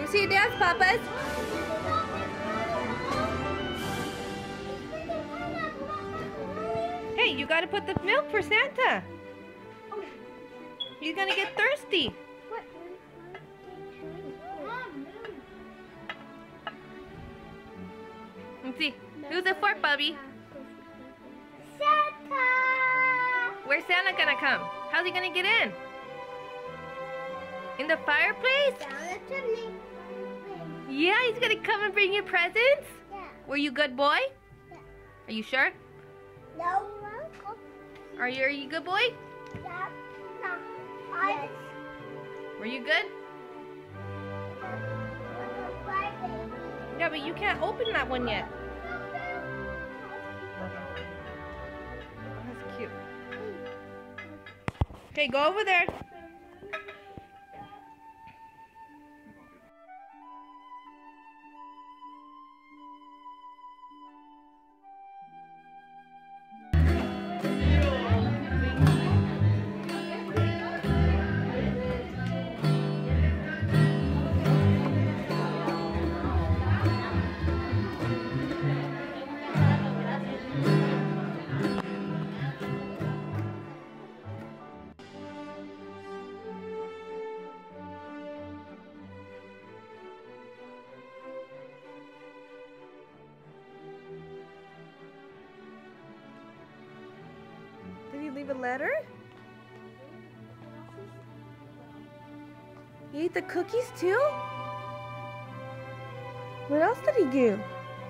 see you dance, Papas. Hey, you gotta put the milk for Santa. He's gonna get thirsty. Let's see. Who's it for, Bubby? Santa! Where's Santa gonna come? How's he gonna get in? In the fireplace? Down the chimney. Yeah, he's gonna come and bring you presents? Yeah. Were you a good boy? Yeah. Are you sure? No. Are you a good boy? Yeah. No. Yes. Were you good? Yeah, but you can't open that one yet. That's cute. Okay, go over there. Did he leave a letter? He ate the cookies too? What else did he do?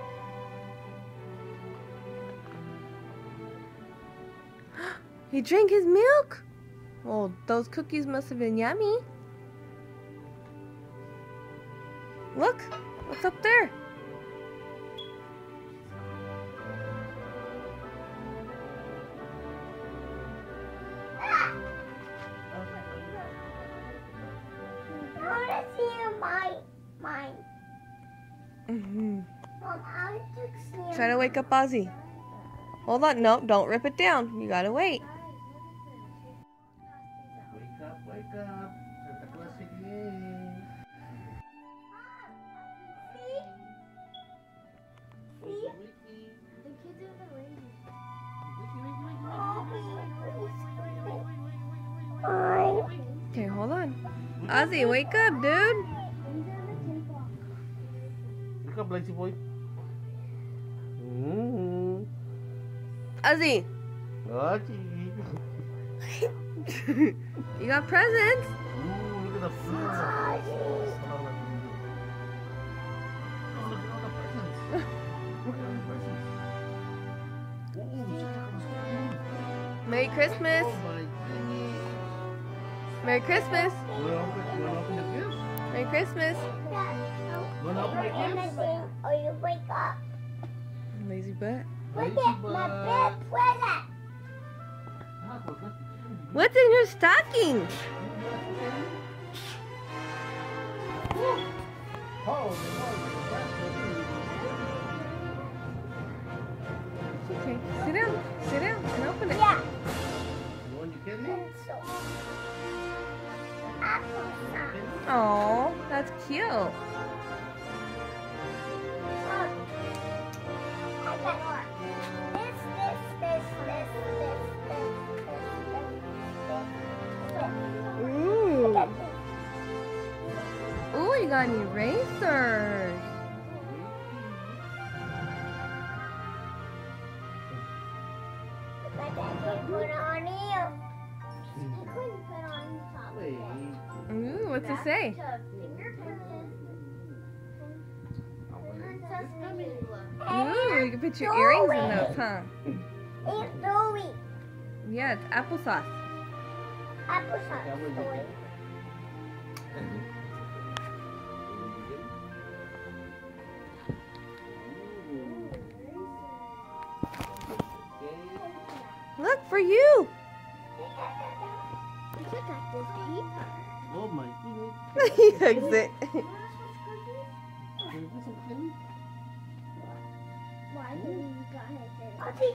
He drank his milk? Oh, those cookies must have been yummy. Look, what's up there? Try to wake up Ozzy. Hold on, no, don't rip it down. You gotta wait. Wake up, wake up. Santa Claus again. See? The kids are the ladies. Okay, hold on. Ozzy, wake up, dude. Wake up, lazy boy. Ozzy. You got presents. Look at the presents. Oh, look at all the presents. Look at all the presents. Oh, Santa Claus. Merry Christmas. Oh my goodness. Merry Christmas. You wanna open the gift? Merry Christmas. You wanna open the gift? Or you wake up. Lazy butt. Look at my bed present. What's in your stocking? Okay, sit down and open it. Yeah. You want your candy? Oh, that's cute. I got more. This. Ooh. Ooh, you got any erasers. But I can put it on you. I couldn't put it on top of it. Ooh, what's it say? Ooh, you can put your earrings in those, huh? It's Louis. Yeah, it's applesauce. Applesauce toy. Look for you. I got this paper. Oh my He hugs it. goodness. Why did you got it?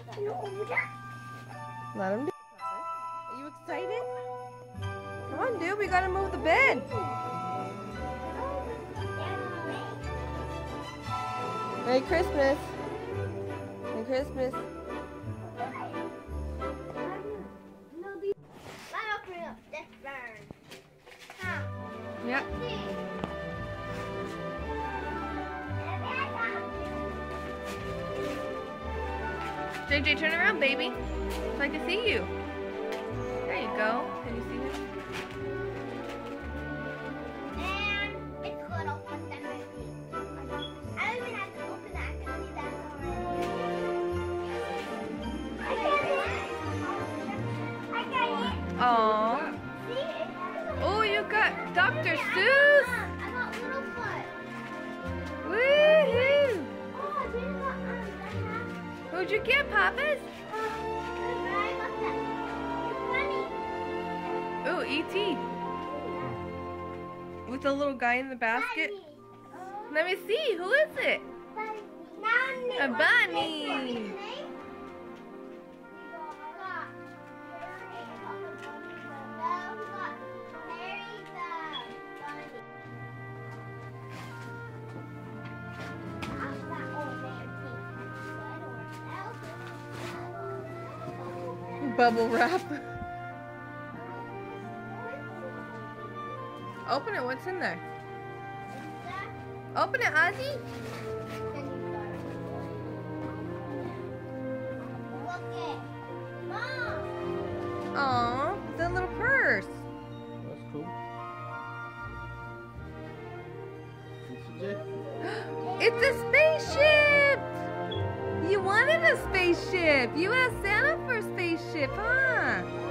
Let him do it. Are you excited? Come on, dude. We gotta move the bed. Merry Christmas. Merry Christmas. Let's open up this bird. Huh? Yep. JJ, turn around, baby, so I can see you. There you go. Can you see him? And it's little one that I see. I don't even have to open that. I can see that already. I got it. Aww. See? Oh, you got Dr. I Seuss. got little foot. Woohoo! Oh, I didn't got Who'd you get, Papas? Ooh, E.T. With the little guy in the basket. Let me see. Who is it? A bunny. Bubble wrap. Open it. What's in there? Open it, Ozzy. Aw, the little purse. That's cool. It's a spaceship. You wanted a spaceship. You asked Santa for a spaceship, huh?